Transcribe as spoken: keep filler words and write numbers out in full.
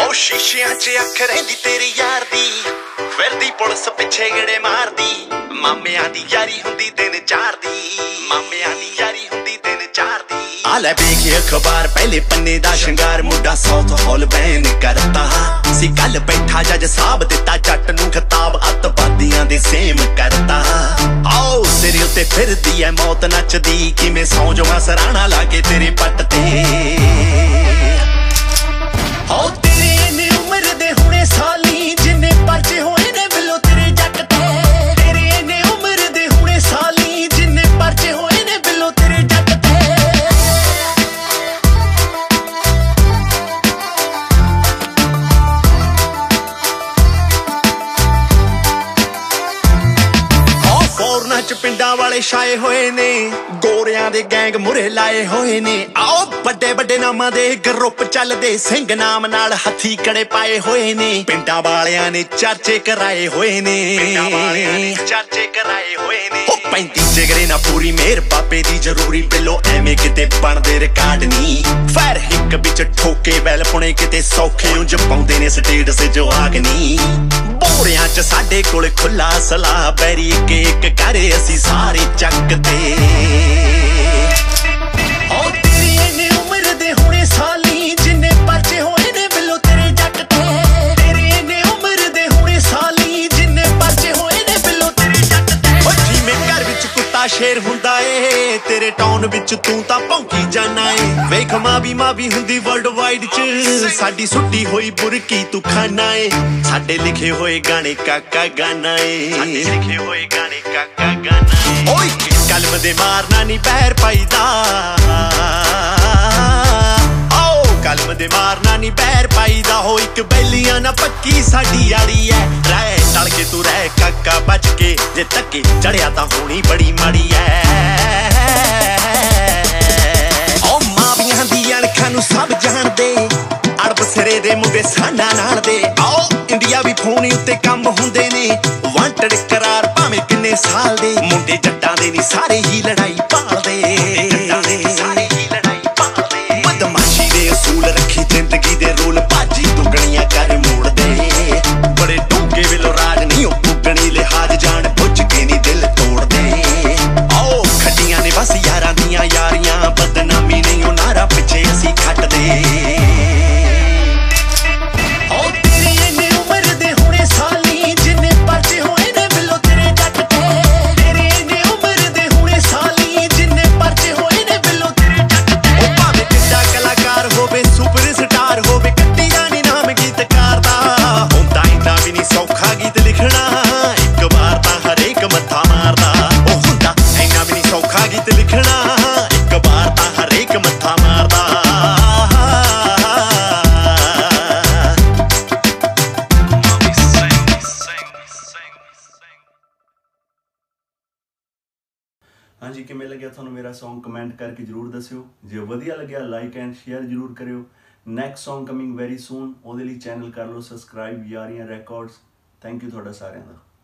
ओ शीशियां च अख रहिंदी तेरी यार दी, फिरदी पुलिस पिछे गेड़े मारदी। मामियां दी यारी हुंदी दिन चार दी, मामियां दी यारी हुंदी दिन चार दी। आले वेखे अखबार पहले पन्ने दा शंगार, मुंडा साउथ हॉल बैन करता सी। कल बैठा जज साहब दिता जट नूं खिताब, अतवादियां दे सेम करता। आओ सिरे उत्ते फिरदी ऐ मौत नचदी, किवें सौं जावां सराणा ला के तेरे पट ते। आओ तेरे इन्ने उम्र दे हुणे साली, जिन्ने परचे होए ने बिलो तेरे जट ते। तेरे इन्ने उम्र दे हुणे साली, जिन्ने परचे होए ने बिलो तेरे जट ते। फौरना च पिंडा वाले छाए होए ने, गोरियां दे गैंग मुरे लाए होए ने। आओ बड़े बड़े नामां दे ग्रुप चलदे, सिंह नाम नाल हथी कड़े पाए होए ने। पिंडा वालियां ने चर्चे कराए होए ने, पिंडा वालियां ने चर्चे कराए होए ने। ओ पैंती जिगरे ना पूरी मेहर बाबे दी जरूरी, बिलो एवें किते बनदे रिकार्ड नी। फैर हिक विच ठोके बैल पुणे किते सौखे, उंज पाउंदे ने स्टेटस जो आगनी। बोरियां च साडे कोल खुला सलाह, बैरी इक इक करे असी सारे चकते। ओ तेरी इन्नी उम्र दे हुणे साली, जिन्ने परचे होए ने बिलो तेरे जट ते। तेरी इन्नी उम्र दे हुणे साली, जिन्ने परचे होए ने बिलो तेरे जट ते। ओ जिवें घर विच कुत्ता शेर हुंदा ए, तेरे टाउन विच तूं तां भौंकी जाना ए। वेख मां भी मां भी हुंदी वर्ल्ड वाइड च, साडी सुट्टी होई बुरकी तू खाना ए। साडे लिखे होए गाने काका गाना ए, साडे लिखे होए गाने काका गाना ए। ओए कलम दे मारना नी पैर पाईदा, आओ कलम दे मारना नी पैर पाईदा। हो इक बैलियां ना पक्की साडी यारी ऐ, रह टल के तू रह काका बच के, जे धक्के चढ़िया तां होनी बड़ी माड़ी ऐ। ओ मावियां दी अणखां नूं सब जाणदे, अड़ब सिरे दे मुंडे साडा नाल दे। आओ इंडिया भी फोन उत्ते कम हुंदे ने, वांटड करार भावें किन्ने साल दे। मुंडे जट्टां दे नी सारे ही लड़ाई भालदे, सारे ही लड़ाई भालदे। बदमाशी दे असूल रखी जिंदगी दे रूल, भाजी दुगणियां कर मोड़ दे। बड़े डूंगे वेलो राज नहीं ओ पुगणी लिहाज, जान बुझ के नी दिल तोड़ दे। आओ खड्डियां ने बस यारां दियां यारियां, बदनामी नहीं ओ नारा पिछे असी खट दे। हाँ जी, किमें लग्या थानू मेरा सॉन्ग कमेंट करके जरूर दस्यो। जो वधिया लग्या लाइक एंड शेयर जरूर करियो। Next song coming very soon, ਉਹਦੇ ਲਈ चैनल कर लो subscribe Yaariyan records. Thank you थोड़ा सारिਆਂ ਦਾ।